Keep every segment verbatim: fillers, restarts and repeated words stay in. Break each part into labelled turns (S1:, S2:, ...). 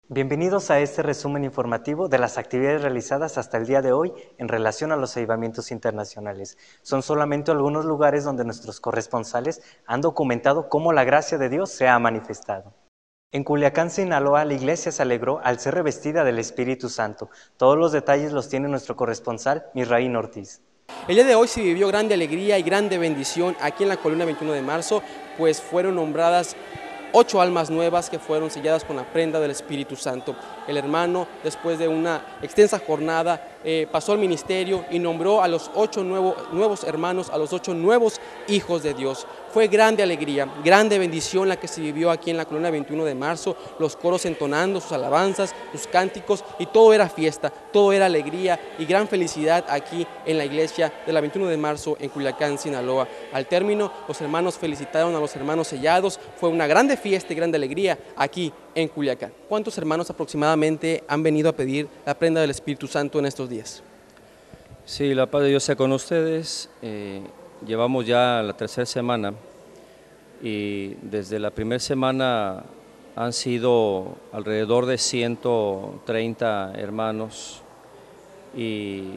S1: Bienvenidos a este resumen informativo de las actividades realizadas hasta el día de hoy en relación a los avivamientos internacionales. Son solamente algunos lugares donde nuestros corresponsales han documentado cómo la gracia de Dios se ha manifestado. En Culiacán, Sinaloa, la iglesia se alegró al ser revestida del Espíritu Santo. Todos los detalles los tiene nuestro corresponsal, Misraín Ortiz.
S2: El día de hoy se vivió grande alegría y grande bendición aquí en la Columna veintiuno de marzo, pues fueron nombradas ocho almas nuevas que fueron selladas con la prenda del Espíritu Santo. El hermano, después de una extensa jornada, eh, pasó al ministerio y nombró a los ocho nuevo, nuevos hermanos, a los ocho nuevos hijos de Dios. Fue grande alegría, grande bendición la que se vivió aquí en la Columna veintiuno de marzo, los coros entonando sus alabanzas, sus cánticos, y todo era fiesta, todo era alegría y gran felicidad aquí en la iglesia de la veintiuno de marzo en Culiacán, Sinaloa. Al término, los hermanos felicitaron a los hermanos sellados. Fue una grande fiesta y grande alegría aquí en Culiacán. ¿Cuántos hermanos aproximadamente han venido a pedir la prenda del Espíritu Santo en estos días?
S3: Sí, la paz de Dios sea con ustedes. Eh, llevamos ya la tercera semana y desde la primera semana han sido alrededor de ciento treinta hermanos y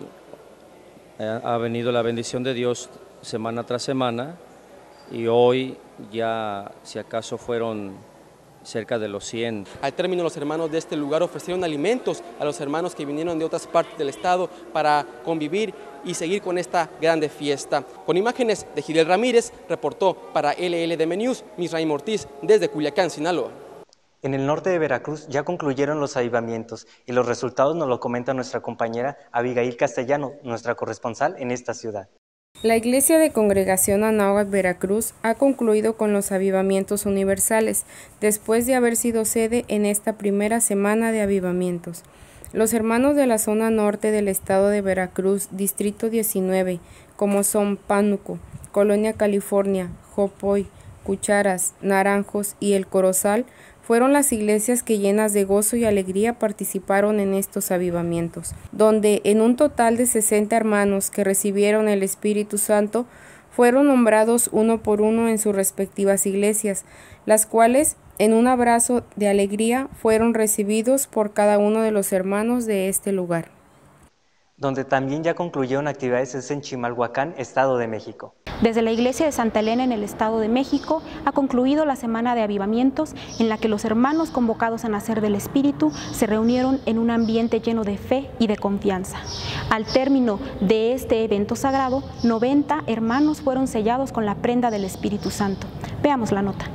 S3: ha venido la bendición de Dios semana tras semana, y hoy ya si acaso fueron cerca de los cien.
S2: Al término, los hermanos de este lugar ofrecieron alimentos a los hermanos que vinieron de otras partes del estado para convivir y seguir con esta grande fiesta. Con imágenes de Gidel Ramírez, reportó para L L D M News, Misraín Ortiz, desde Culiacán, Sinaloa.
S1: En el norte de Veracruz ya concluyeron los avivamientos y los resultados nos lo comenta nuestra compañera Abigail Castellano, nuestra corresponsal en esta ciudad.
S4: La Iglesia de Congregación Anáhuac Veracruz ha concluido con los avivamientos universales, después de haber sido sede en esta primera semana de avivamientos. Los hermanos de la zona norte del estado de Veracruz, Distrito diecinueve, como son Pánuco, Colonia California, Jopoy, Cucharas, Naranjos y El Corozal, fueron las iglesias que llenas de gozo y alegría participaron en estos avivamientos, donde en un total de sesenta hermanos que recibieron el Espíritu Santo fueron nombrados uno por uno en sus respectivas iglesias, las cuales en un abrazo de alegría fueron recibidos por cada uno de los hermanos de este lugar.
S1: Donde también ya concluyeron actividades es en Chimalhuacán, Estado de México.
S5: Desde la iglesia de Santa Elena en el Estado de México ha concluido la semana de avivamientos en la que los hermanos convocados a nacer del Espíritu se reunieron en un ambiente lleno de fe y de confianza. Al término de este evento sagrado, noventa hermanos fueron sellados con la prenda del Espíritu Santo. Veamos la nota.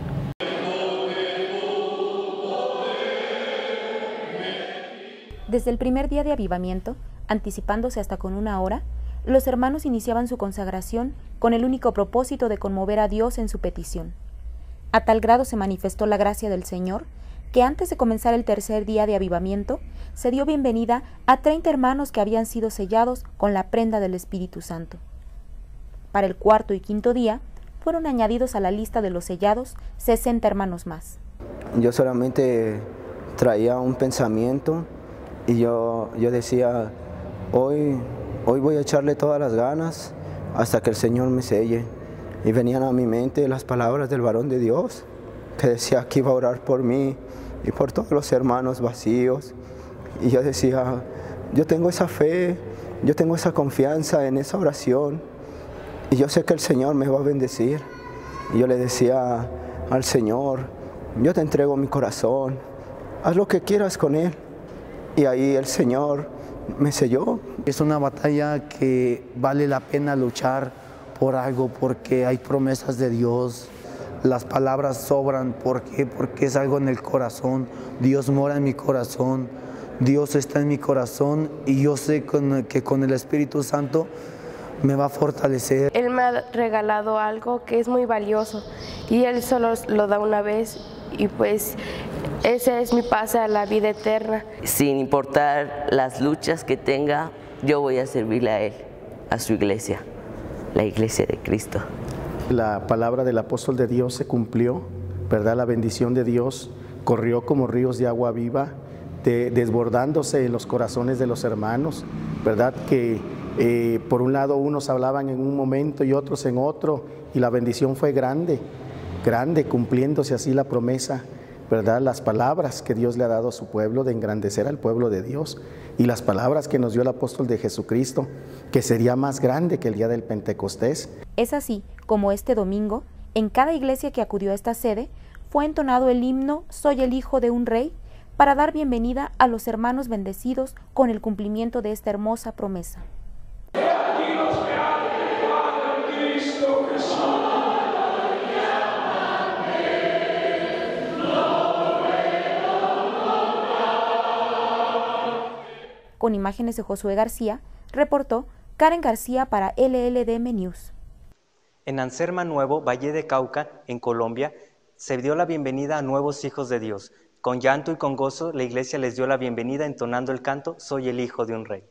S5: Desde el primer día de avivamiento, anticipándose hasta con una hora, los hermanos iniciaban su consagración con el único propósito de conmover a Dios en su petición. A tal grado se manifestó la gracia del Señor, que antes de comenzar el tercer día de avivamiento, se dio bienvenida a treinta hermanos que habían sido sellados con la prenda del Espíritu Santo. Para el cuarto y quinto día, fueron añadidos a la lista de los sellados sesenta hermanos más.
S6: Yo solamente traía un pensamiento y yo, yo decía, hoy... Hoy voy a echarle todas las ganas hasta que el Señor me selle. Y venían a mi mente las palabras del varón de Dios, que decía que iba a orar por mí y por todos los hermanos vacíos. Y yo decía, yo tengo esa fe, yo tengo esa confianza en esa oración. Y yo sé que el Señor me va a bendecir. Y yo le decía al Señor, yo te entrego mi corazón, haz lo que quieras con él. Y ahí el Señor me selló.
S7: Es una batalla que vale la pena luchar por algo, porque hay promesas de Dios, las palabras sobran. ¿Por qué? Porque es algo en el corazón. Dios mora en mi corazón, Dios está en mi corazón, y yo sé que con el Espíritu Santo me va a fortalecer.
S8: Él me ha regalado algo que es muy valioso y Él solo lo da una vez, y pues ese es mi pase a la vida eterna.
S9: Sin importar las luchas que tenga, yo voy a servirle a Él, a su iglesia, la iglesia de Cristo.
S10: La palabra del apóstol de Dios se cumplió, ¿verdad? La bendición de Dios corrió como ríos de agua viva, de, desbordándose en los corazones de los hermanos, ¿verdad? Que eh, por un lado unos hablaban en un momento y otros en otro, y la bendición fue grande, grande, cumpliéndose así la promesa ¿verdad? Las palabras que Dios le ha dado a su pueblo, de engrandecer al pueblo de Dios, y las palabras que nos dio el apóstol de Jesucristo, que sería más grande que el día del Pentecostés.
S5: Es así como este domingo, en cada iglesia que acudió a esta sede, fue entonado el himno Soy el Hijo de un Rey, para dar bienvenida a los hermanos bendecidos con el cumplimiento de esta hermosa promesa. Con imágenes de Josué García, reportó Karen García para L L D M News.
S1: En Anserma Nuevo, Valle de Cauca, en Colombia, se dio la bienvenida a nuevos hijos de Dios. Con llanto y con gozo, la iglesia les dio la bienvenida entonando el canto Soy el Hijo de un Rey.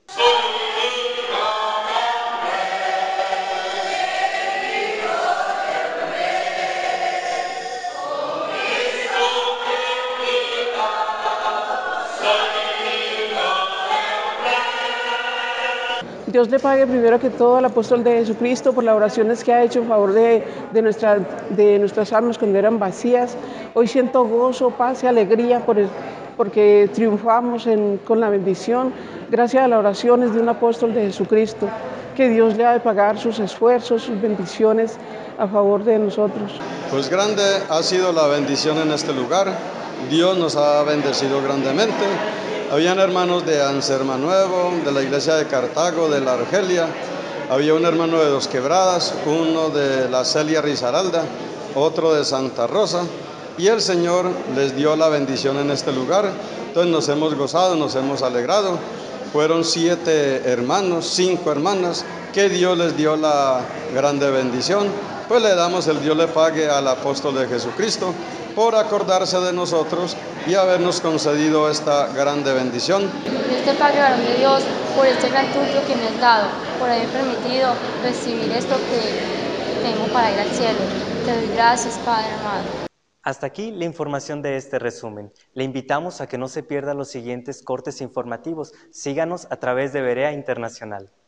S11: Dios le pague primero que todo al apóstol de Jesucristo por las oraciones que ha hecho en favor de, de, nuestra, de nuestras almas cuando eran vacías. Hoy siento gozo, paz y alegría por el, porque triunfamos en, con la bendición gracias a las oraciones de un apóstol de Jesucristo. Que Dios le ha de pagar sus esfuerzos, sus bendiciones a favor de nosotros.
S12: Pues grande ha sido la bendición en este lugar. Dios nos ha bendecido grandemente. Habían hermanos de Anserma Nuevo, de la iglesia de Cartago, de la Argelia. Había un hermano de Dos Quebradas, uno de la Celia Risaralda, otro de Santa Rosa. Y el Señor les dio la bendición en este lugar. Entonces nos hemos gozado, nos hemos alegrado. Fueron siete hermanos, cinco hermanas, que Dios les dio la grande bendición. Pues le damos el Dios le pague al apóstol de Jesucristo por acordarse de nosotros y habernos concedido esta grande bendición.
S13: Dios te pague, varón de Dios, por este gran tuyo que me has dado, por haber permitido recibir esto que tengo para ir al cielo. Te doy gracias, Padre amado.
S1: Hasta aquí la información de este resumen. Le invitamos a que no se pierda los siguientes cortes informativos. Síganos a través de Berea Internacional.